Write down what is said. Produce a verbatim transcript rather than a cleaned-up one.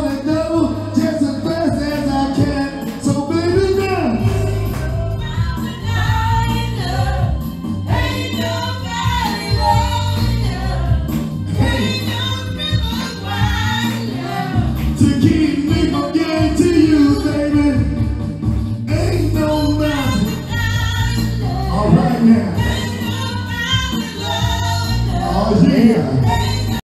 gonna go just as fast as I can. So baby now, Ain't nobody loving you. Ain't no river wide to keep me from getting to you, baby. Ain't no mountain. All right now. Ain't nobody loving you. Oh yeah. Ain't